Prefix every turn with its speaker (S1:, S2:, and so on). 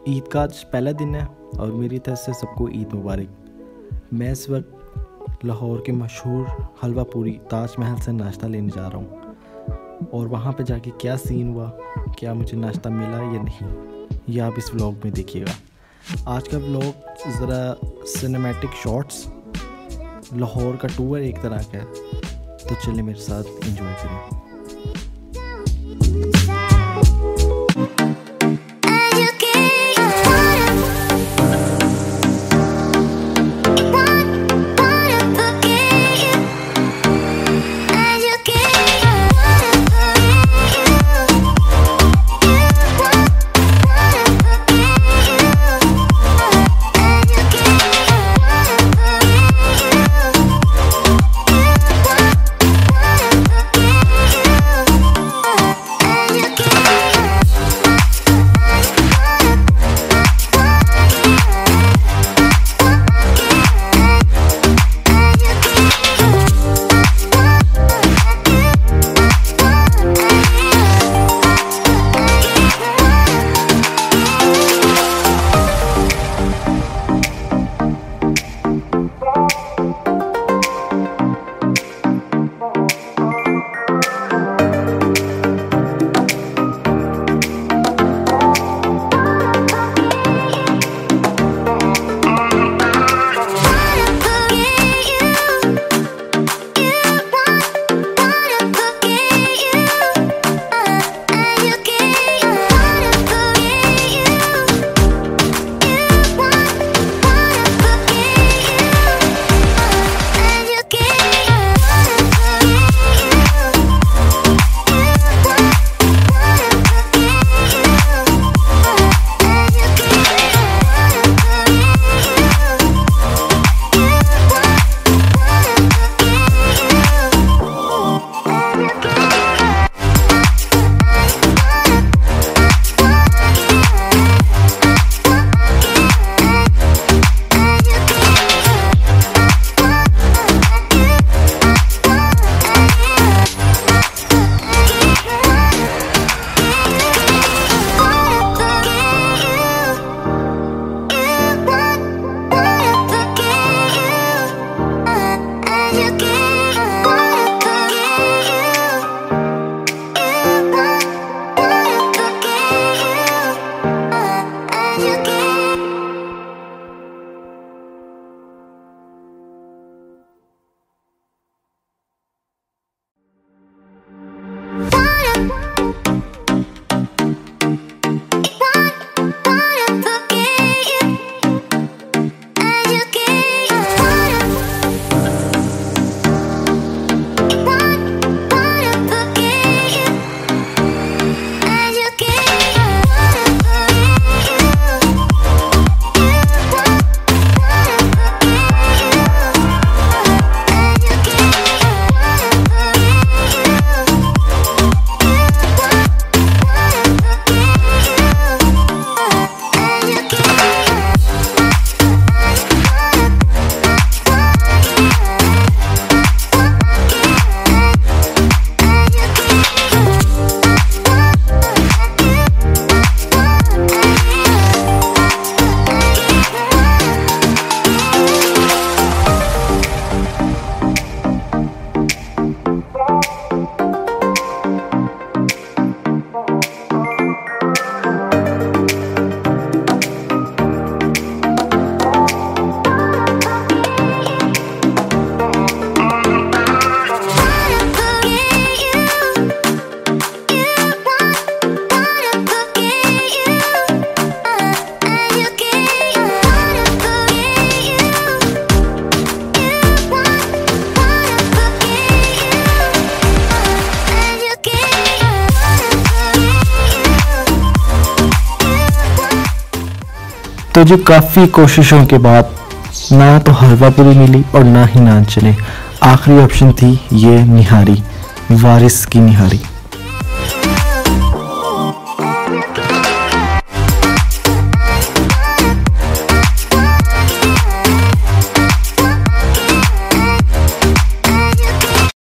S1: ईद का आज पहला दिन है और मेरी तरफ से सबको ईद मुबारक। मैं इस वक्त लाहौर के मशहूर हलवा पूरी ताज महल से नाश्ता लेने जा रहा हूँ और वहाँ पे जाके क्या सीन हुआ, क्या मुझे नाश्ता मिला या नहीं, ये आप इस व्लॉग में देखिएगा। आज का व्लॉग ज़रा सिनेमैटिक शॉट्स, लाहौर का टूर एक तरह का है, तो चलिए मेरे साथ एंजॉय करें। तो जी काफ़ी कोशिशों के बाद ना तो हलवा पूरी मिली और ना ही नान चले। आखिरी ऑप्शन थी ये निहारी, वारिस की निहारी।